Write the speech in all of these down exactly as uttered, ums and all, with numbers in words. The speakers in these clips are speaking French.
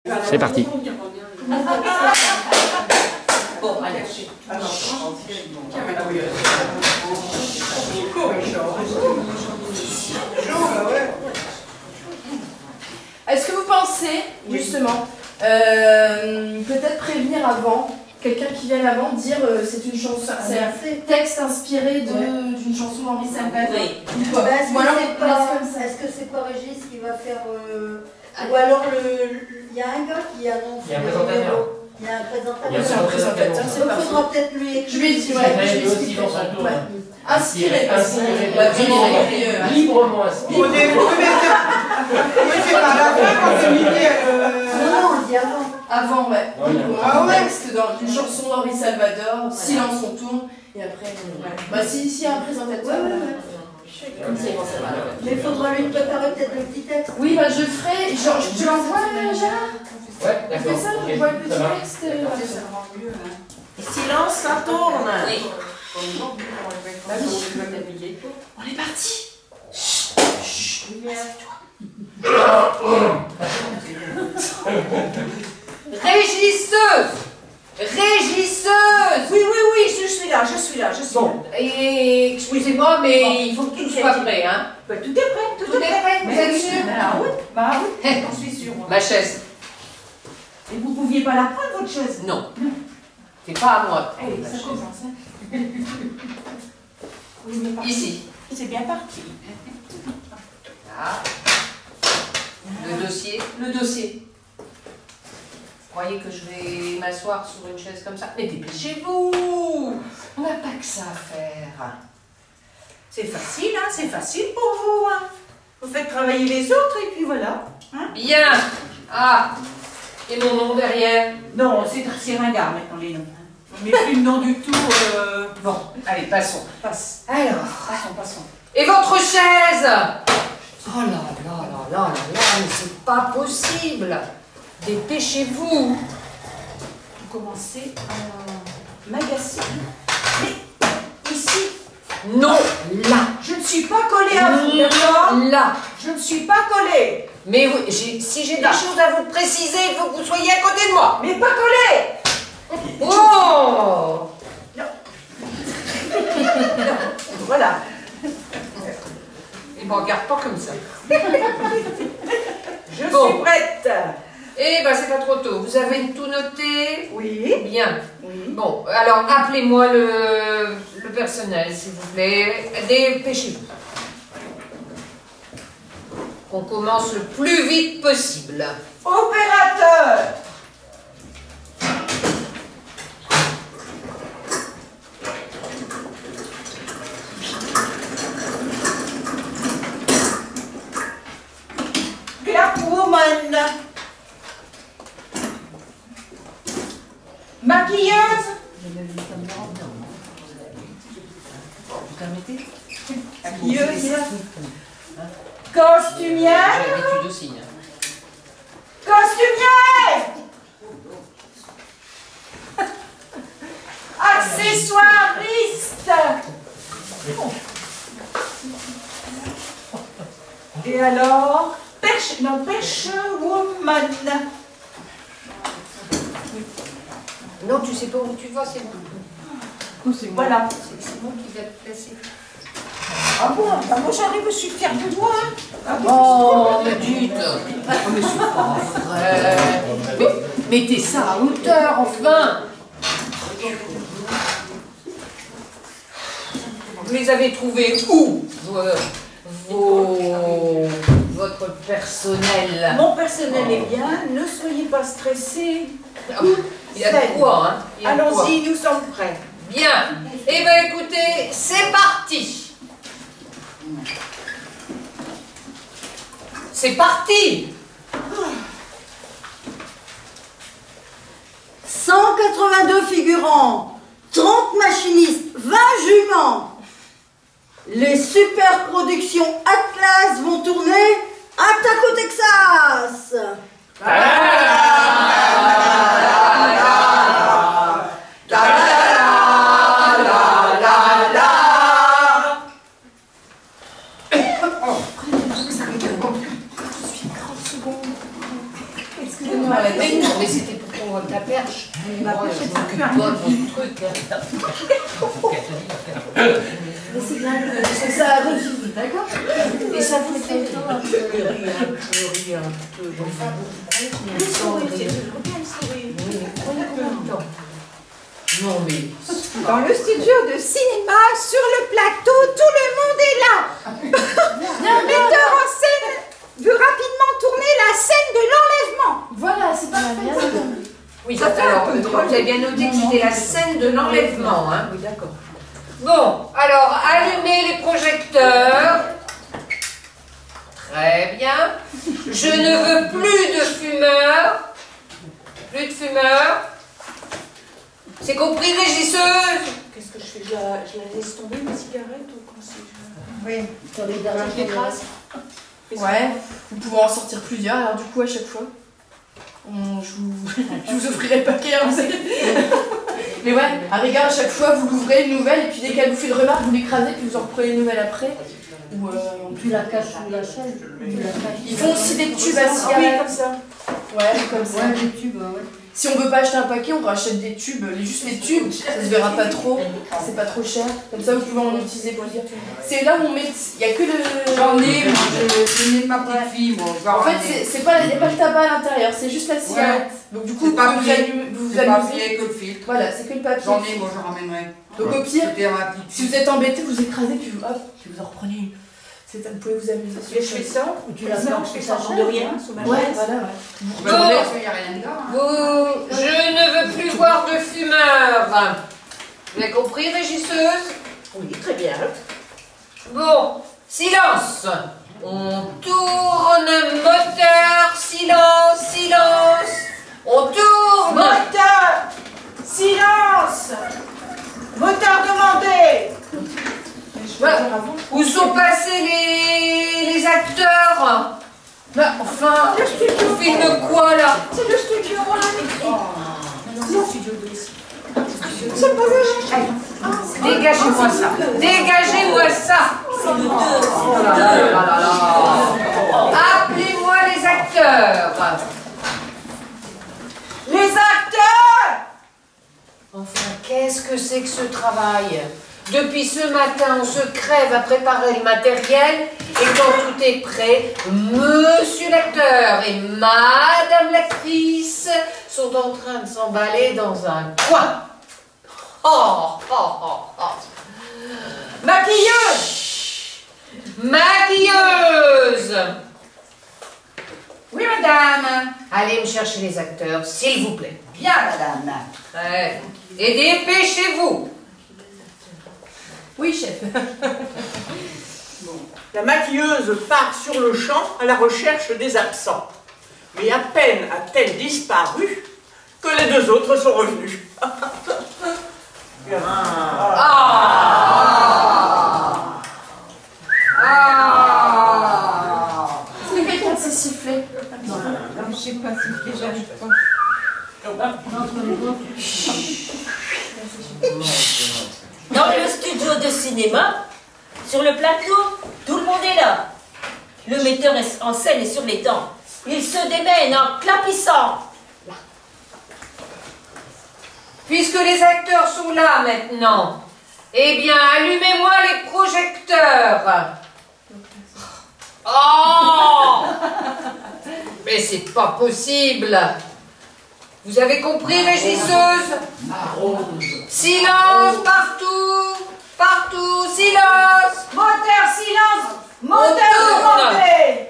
C'est parti. Bon, allez. Est-ce que vous pensez, justement, euh, peut-être prévenir avant, quelqu'un qui vient avant, dire euh, c'est une chanson, c'est un texte inspiré d'une chanson d'Henri Salvador? Oui. Ou alors, Est-ce comme ça. que c'est pas Régis qui va faire... Euh, ou alors, il y a un gars qui annonce... Il y a un présentateur. Il y a un présentateur. Il y a un présentateur, c'est Il pas faudra peut-être lui écrire. Je lui ai dit, ouais, je lui ai expliqué. Ouais. Inspiré, Inspiré, inspiré, librement inspiré. Au début, oui, c'est pas la fin quand c'est midi. Non, non, on dit avant. Avant, ouais. Ouais, Donc, ah un ouais. texte d'une chanson d'Henri Salvador, silence, on tourne, et après, ouais. Bah si, si, un présentateur. Ouais, ouais, ouais. Comme ça, ils vont savoir. Mais il faudra lui préparer peut-être le petit texte. Oui, bah je ferai, genre, je te l'envoie, Gérard. Ouais, Tu fais d'accord. ça, Ok, je vois le petit ça marche. texte. euh, Ça voilà. rend mieux, hein. Silence, ça tourne. Oui. Bah oui. On est parti. Régisseuse. Régisseuse. Oui, oui, oui, je suis là, je suis là, je suis Bon. là. Et excusez-moi, mais Bon. il faut que tout soit prêt, hein. Bah, tout est prêt, tout, Tout est prêt, vous êtes sûr? Ah oui, bah oui, j'en suis sûre. moi. Ma chaise. Et vous pouviez pas la prendre, votre chaise? Non. C'est pas à moi. Allez, Ma ça chaise. commence. Hein. Oui, mais par- Ici. C'est bien parti. Là. Le dossier. Le dossier. Vous croyez que je vais m'asseoir sur une chaise comme ça? Mais dépêchez-vous! On n'a pas que ça à faire. C'est facile, hein, c'est facile pour vous. Hein. Vous faites travailler les autres et puis voilà. Hein. Bien! Ah! Et mon nom derrière? Non, c'est c'est ringard maintenant les noms. Hein. On met plus le nom du tout. Euh... Bon, allez, passons. Passe. Alors. Passons, passons. Et votre chaise? Oh là là là là là là, mais c'est pas possible! Dépêchez-vous! Vous commencez à m'agacer. Mais ici, Non! Là! je ne suis pas collée à vous, d'accord? Là! Je ne suis pas collée. Mais oui, j'ai- si j'ai des Là. choses à vous préciser, il faut que vous soyez à côté de moi! Mais pas collée. Oh! Voilà. Il me regarde pas comme ça. Je Bon. suis prête. Eh ben, c'est pas trop tôt. Vous avez tout noté? Oui. Bien. Oui. Bon, alors appelez-moi le, le personnel, s'il vous plaît. Dépêchez-vous. Qu'on commence le plus vite possible. Opérateur. Clapwoman. Maquilleuse. Maquilleuse. Costumière. J'ai l'habitude aussi. Hein. Costumière. Accessoiriste. Et alors, perche, non, perche woman. Non, tu sais pas où tu vas, c'est moi. Voilà. C'est c'est moi qui vais te placer. Ah bon, ah moi j'arrive, je suis fière de moi. Hein. Ah bon. Oh, mais dites! Oh, mais c'est pas vrai! Mais, mettez ça à hauteur, enfin! Vous les avez trouvés où, vos, vos- votre personnel? Mon personnel est bien, ne soyez pas stressés. Ah, il y a de quoi, hein? Il y a de quoi. Allons-y, nous sommes prêts. Bien! Eh bien, écoutez, c'est parti! C'est parti! cent quatre-vingt-deux figurants, trente machinistes, vingt juments. Les super productions Atlas vont tourner Attaque au Texas. Excusez-moi, la mais non, mais c'était pour qu'on voit ta perche. Moi, je m'occupe pas de mon truc. Mais c'est bien, que ça revive, d'accord? Et ça vous fait temps un peu rire, un peu rire, un peu. Enfin, vous croyez combien de temps rire? Oui, mais croyez combien de temps? Non, mais. Dans le studio de cinéma, sur le plateau, tout le monde est là. Le metteur en scène veut rapidement tourner la scène de l'enlèvement. Voilà, c'est parfait. Oui, Ça fait un alors, peu vous drôle. avez bien noté que c'était la scène de l'enlèvement, hein? Oui, d'accord. Bon, alors, allumez les projecteurs. Très bien. Je ne veux plus de fumeurs. Plus de fumeurs. C'est compris, régisseuse? Qu'est-ce que je fais? Je la, je la laisse tomber, ma cigarette, ou comment c'est? Oui, Dans les Je dernières l'écrase? Ouais, vous pouvez en sortir plusieurs, alors du coup à chaque fois, on, je, vous, je vous offrirai le paquet, hein, vous savez. Mais ouais, à rigueur à chaque fois vous l'ouvrez une nouvelle et puis dès qu'elle vous fait une remarque, vous l'écrasez puis vous en reprenez une nouvelle après. Ou euh, tu la caches sous la chaise. Tu la caches. ils font aussi des tubes à Ah oui, cigarettes. comme ça. Ouais, comme ça. Ouais, les tubes, ouais. Si on veut pas acheter un paquet, on rachète des tubes, les- juste les tubes, ça se verra pas trop, c'est pas trop cher. Comme ça vous pouvez en utiliser plusieurs. C'est là où on met, il y a que le... J'en ai, moi, je j'en ai de ma petite fille, moi. En fait, c'est- c'est pas, il n'y a pas le tabac à l'intérieur, c'est juste la cigarette. Donc du coup, C'est vous pouvez vous papier. allumer, vous vous C'est pas amusez. fier que le filtre. Voilà, c'est que le papier. J'en ai, moi, je ramènerai. Donc au pire, C'était à ma petite si fille. vous êtes embêté, vous écrasez puis vous, hop, puis vous en reprenez une. C'est- Vous pouvez vous amuser. Et je fais ça? Ou tu la Non, plantes je fais sous ça ta en chaise. de rien, sous ma Ouais, chaise. voilà, ouais. Ben, Bon. parce qu'il n'y a rien dedans. hein. Vous, je ne veux plus voir de fumeurs. Vous avez compris, régisseuse? Oui, très bien. Bon, silence. On tourne, moteur, silence, silence. On tourne. Moteur! Silence! Moteur demandé! Voilà. Où sont passés les, les acteurs? Bah, enfin, on filme quoi là? C'est le studio, on l'a écrit. Non, c'est le studio de ici. C'est pas vrai. Dégagez-moi ça. Dégagez-moi ça. C'est le deux. Oh là là là là là. Appelez-moi les acteurs. Les acteurs! Enfin, qu'est-ce que c'est que ce travail? Depuis ce matin, on se crève à préparer le matériel et quand tout est prêt, monsieur l'acteur et madame l'actrice sont en train de s'emballer dans un coin. Oh, oh, oh, oh. Maquilleuse! Maquilleuse! Oui, madame. Allez me chercher les acteurs, s'il vous plaît. Bien, madame. Ouais. Et dépêchez-vous. Oui, chef. La maquilleuse part sur le champ à la recherche des absents. Mais à peine a-t-elle disparu que les deux autres sont revenus. Ah. Ah. Est-ce que quelqu'un s'est sifflé? Je sais pas si j'arrive pas. Dans le studio de cinéma, sur le plateau, tout le monde est là. Le metteur est- en scène est sur les dents. Il se démène en clapissant. Puisque les acteurs sont là maintenant, eh bien, allumez-moi les projecteurs. Oh! Mais c'est pas possible. Vous avez compris, régisseuse? Silence partout, partout, silence. Moteur, silence! Moteur On tourne. demandé!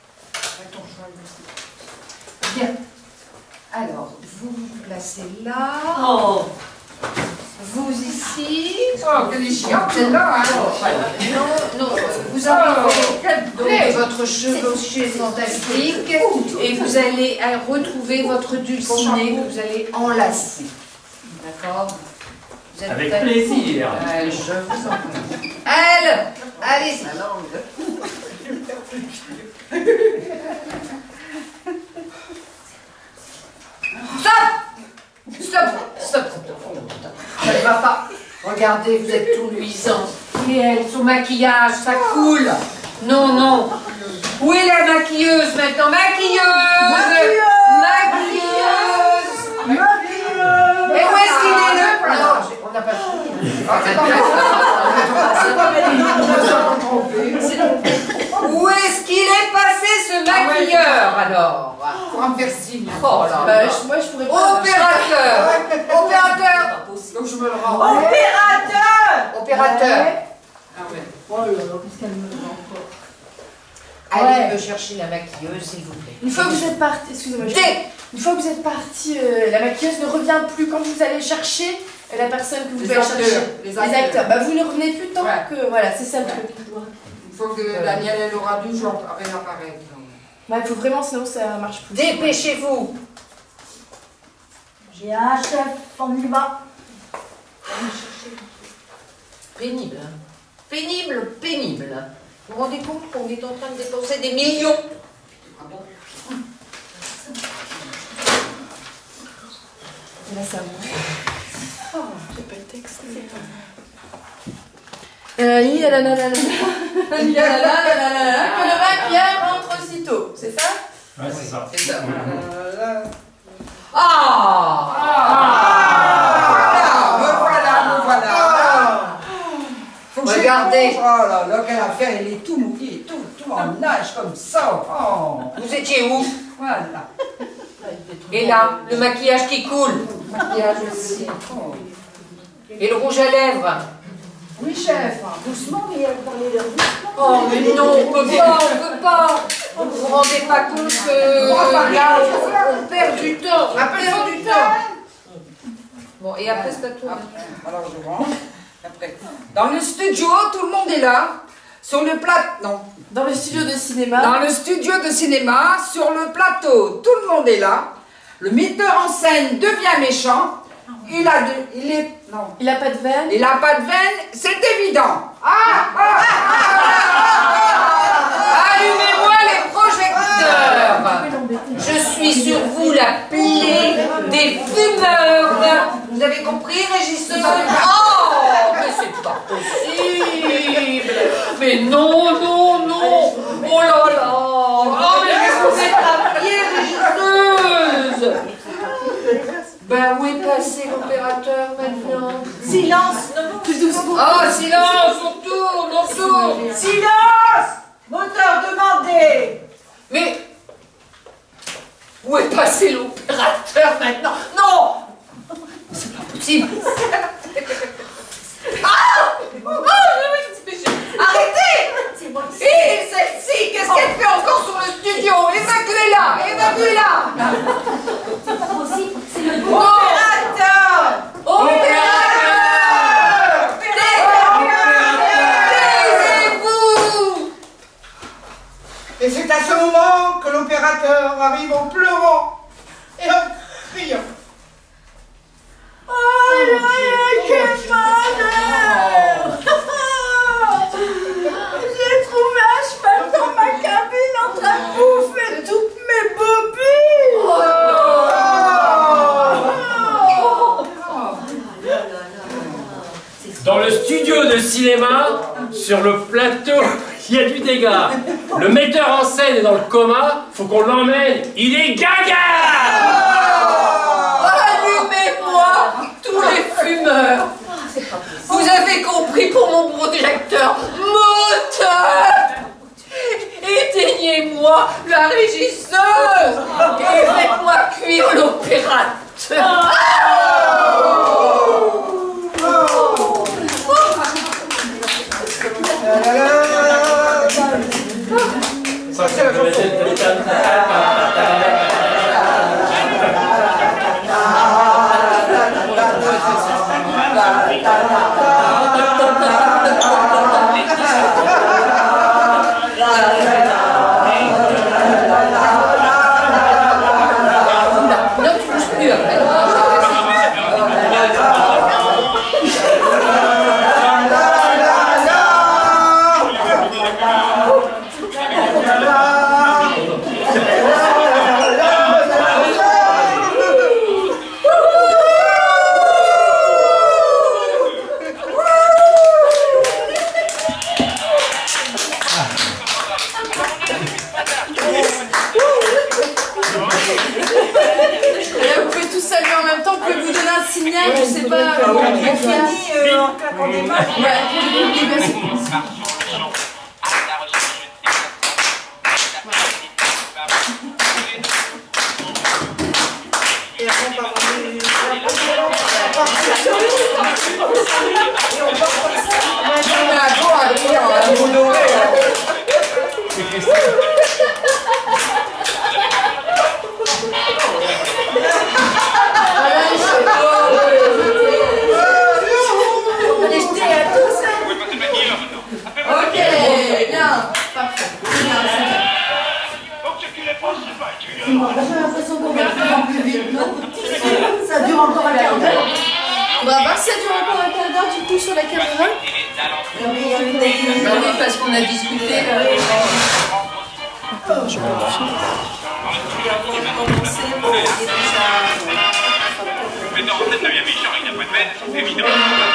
Bien. Alors, vous vous placez là, Oh, vous ici. Oh, que des chiants, celle-là, hein. Non, non, vous avez donc votre chevauchée fantastique et vous allez euh, retrouver votre dulciné que vous allez enlacer. D'accord? Vous êtes Avec prêts? plaisir. Euh, je vous en prie. Elle, allez-y. Stop! Stop! Stop! Ça ne va pas. Regardez, vous êtes tout luisant. Et elle, son maquillage, ça coule. Non, non. Où est la maquilleuse maintenant? Maquilleuse! Maquilleuse! Maquilleuse! Oh là Bah, là. je- moi, je pourrais pas. Opérateur. Opérateur. Impossible. Donc je me le rends. Opérateur. Opérateur. Ah ouais. Oh là là, qu'est-ce qu'elle me dit encore? Allez Ouais. me chercher la maquilleuse, s'il vous plaît. Une fois que vous êtes parti, excusez-moi, je- Dès- une fois que vous êtes parti, euh, la maquilleuse ne revient plus. Quand vous allez chercher euh, la personne que vous Les allez acteurs, chercher, les les acteurs. acteurs, bah vous ne revenez plus tant Ouais. que voilà, c'est ça le Ouais. truc. Il faut que Daniel elle aura dû genre réapparaître. Ouais, il faut vraiment, sinon ça marche plus. Dépêchez-vous. J'ai un chef, on y va. Pénible. hein. Pénible, pénible. Vous vous rendez compte qu'on est en train de dépenser des millions? Ah bon? Là, ça va. Oh, j'ai pas le texte. Euh, hi, la, la, la, la, la. Hi, la, la, la, la, la, la, la. Que le vainqueur rentre aussitôt, c'est ça? Ouais, c'est ça. C'est ça. Mhm. Ah! Ah, me voilà, me voilà. Faut que Regardez. j'éponge. Oh là là, quelle affaire, il est tout mouillé, tout, tout en nage comme ça. Oh, Vous étiez où? voilà. Et là, le maquillage qui coule. Maquillage aussi. Oh. Et le rouge à lèvres. Oui, chef. Doucement, mais elle parlait de doucement. Oh, mais non, on peut pas, on peut pas. Vous vous rendez pas compte que là, on, on perd du temps. On perd du temps. Bon, et après, c'est à toi. Alors je rentre. Après. Dans le studio, tout le monde est là. Sur le plateau. Non. Dans le studio de cinéma. Dans le studio de cinéma, sur le plateau, tout le monde est là. Le metteur en scène devient méchant. Il a de, il est, non. Il a pas de veine. Il a pas de veine, c'est évident. Ah, ah, ah, ah. Allumez-moi les projecteurs. Je suis sur vous la plaie des fumeurs. Vous avez compris, régisseuse? Oh, mais c'est pas possible. Mais non, non, non. Oh là là. Oh, mais qu'est-ce que vous êtes la plaie, régisseuse? Ben, où est passé l'opérateur maintenant? Silence, Plus doucement. Oh, silence, on tourne, on tourne. Silence! Moteur demandé! Mais où est passé l'opérateur maintenant? Non! C'est pas possible! Ah! Oh, arrêtez! c'est moi. Et celle-ci, qu'est-ce qu'elle fait encore sur le studio? Évacuez-la! Évacuez-la! C'est pas possible, c'est le Non! Opérateur! Opérateur! Taisez-vous! Et c'est à ce moment que l'opérateur arrive en pleurant et en criant. Aïe, aïe, aïe, quel malheur! J'ai trouvé un cheval dans ma cabine en train de bouffer toutes mes bobines! Oh Dans le studio de cinéma, sur le plateau, il y a du dégât. Le metteur en scène est dans le coma, faut qu'on l'emmène. Il est gaga! Allumez-moi tous les fumeurs. Vous avez compris pour mon projecteur moteur. Éteignez-moi la régisseuse et faites-moi cuire l'opérateur. Ça, c'est Non, tu bouges plus après. Et là, vous pouvez tous saluer en même temps, vous pouvez vous donner un signal, je sais pas. Ah oui, euh, on finit euh, en claquant des mains. Ouais, Bravo, Adrien, hein, honoré, hein. Allez, jeter à tous. Ok, bien, parfait. Bien, c'est bien. J'ai l'impression qu'on va faire plus vite, non? Ça dure encore un quart d'heure. On va voir si ça dure encore un quart d'heure du coup sur la caméra. Bah oui, parce qu'on a discuté. Là. Mais dans cette neuvième méchant, il n'a pas de peine, évidemment.